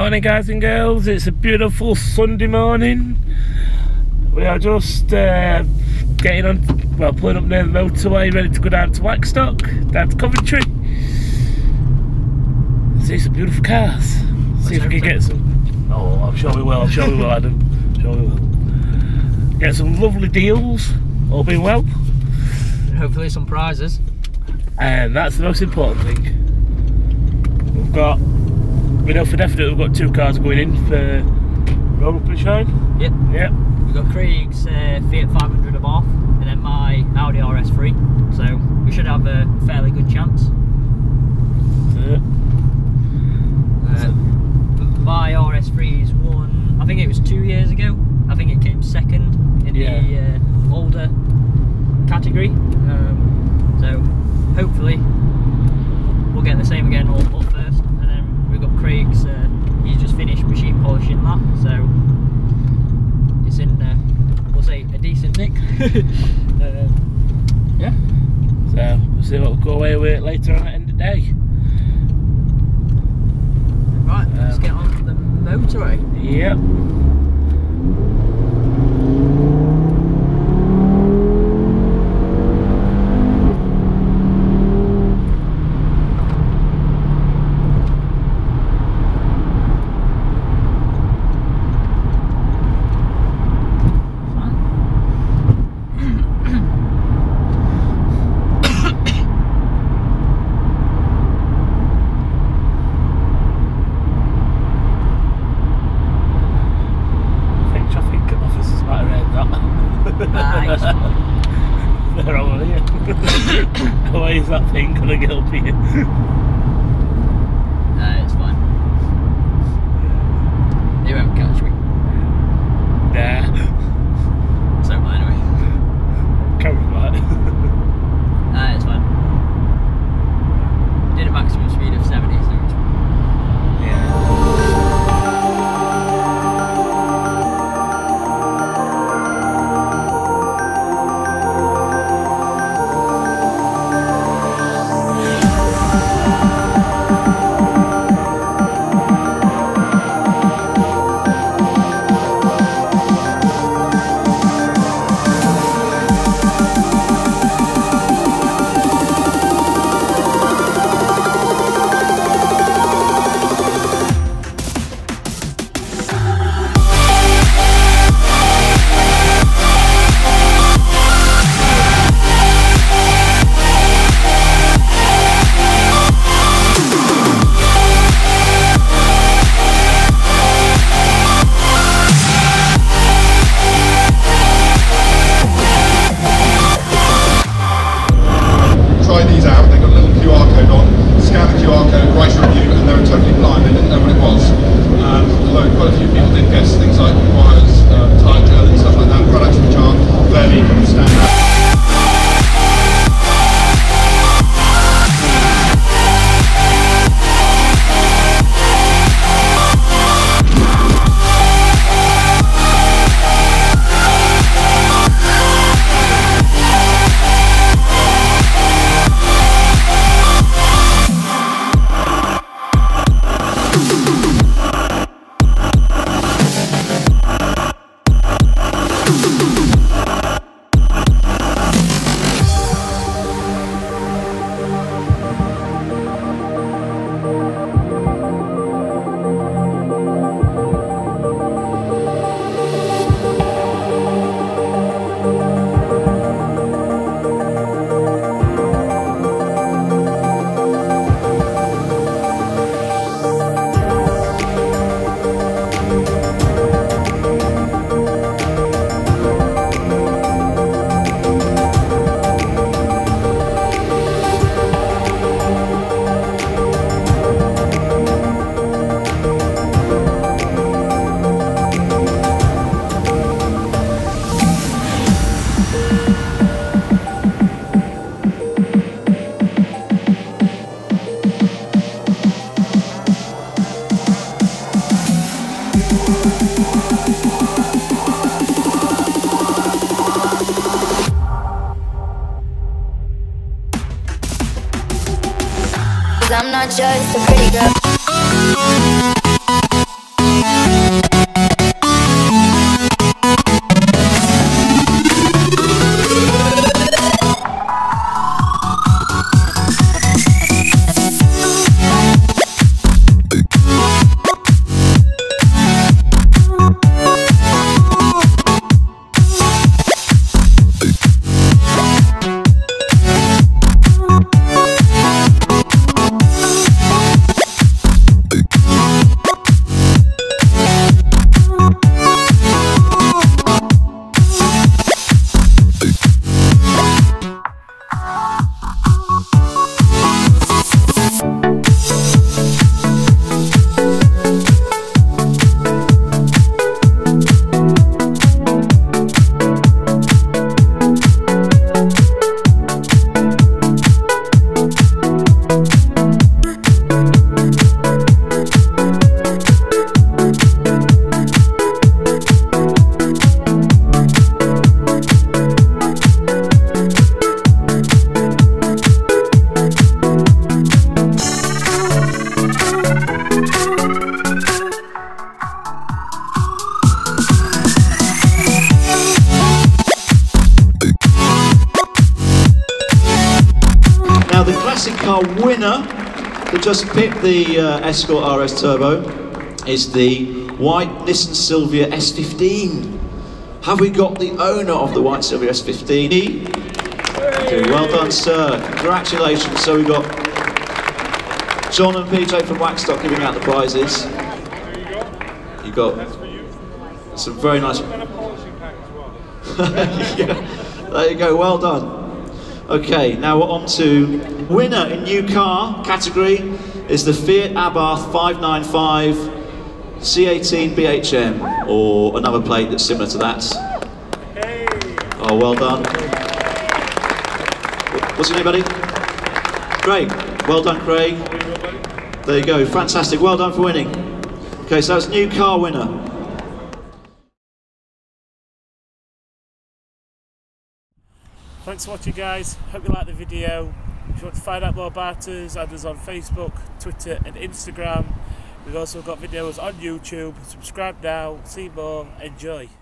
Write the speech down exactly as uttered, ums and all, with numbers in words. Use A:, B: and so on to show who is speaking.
A: morning, guys and girls. It's a beautiful Sunday morning. We are just uh, getting on, well, pulling up near the motorway, ready to go down to Waxstock, down to Coventry. See some beautiful cars. See if we can get some. Oh, I'm sure we will. I'm sure we will, Adam. I'm sure we will. Get some lovely deals. All being well.
B: And hopefully some prizes.
A: And that's the most important thing. We've got. We know for definite we've got two cars going in for Roll Up and Shine.
B: Yep.
A: Yep.
B: We've got Craig's uh, Fiat five hundred of off, and then my Audi R S three. So we should have a fairly good chance.
A: Yeah.
B: Uh, my R S three's won, I think it was two years ago. I think it came second in
A: yeah.
B: the uh, older category. Um, so hopefully we'll get the same again, all up first. And then we've got Craig's, uh, he's just finished machine polishing that. So it's in, uh, we'll say, a decent nick. uh, yeah.
A: So we'll see what we'll go away with later on at the end of the day.
B: Right,
A: um,
B: let's get on the motorway.
A: Yep.
B: Nice.
A: They're all here. Why is that thing gonna get up here?
B: Nah, it's fine. They won't catch me.
A: Nah.
B: So anyway.
A: Carry that.
B: Nah, it's fine. Did a maximum speed of seventy, so it's fine.
A: Yeah.
C: I'm not just a pretty girl. car winner that just picked the uh, Escort R S Turbo is the white Nissan Silvia S fifteen. Have we got the owner of the white Silvia S fifteen? Okay, well done, sir. Congratulations. So we've got John and P J from Waxstock giving out the prizes. You got some very nice. Yeah, there you go. Well done. Okay, now we're on to winner in new car category is the Fiat Abarth five nine five C eighteen B H M, or another plate that's similar to that. Oh, well done. What's your name, buddy? Craig. Well done, Craig. There you go. Fantastic. Well done for winning. Okay, so that's new car winner.
A: Thanks for watching, guys. Hope you liked the video. If you want to find out more about us, add us on Facebook, Twitter and Instagram. We've also got videos on YouTube. Subscribe now, see more, enjoy.